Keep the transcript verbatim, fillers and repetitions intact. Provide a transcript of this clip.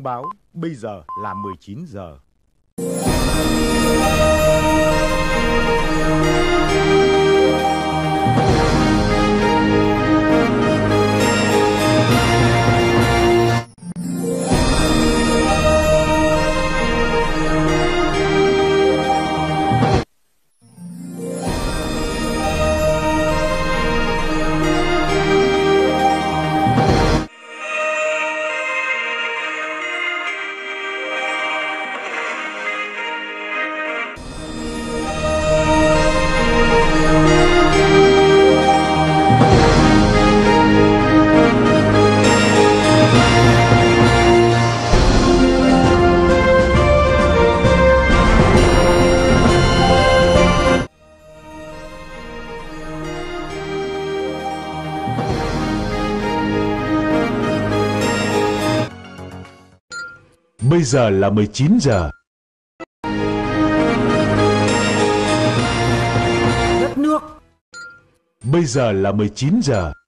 báo bây giờ là mười chín giờ. Bây giờ là mười chín giờ. Đất nước. Bây giờ là mười chín giờ.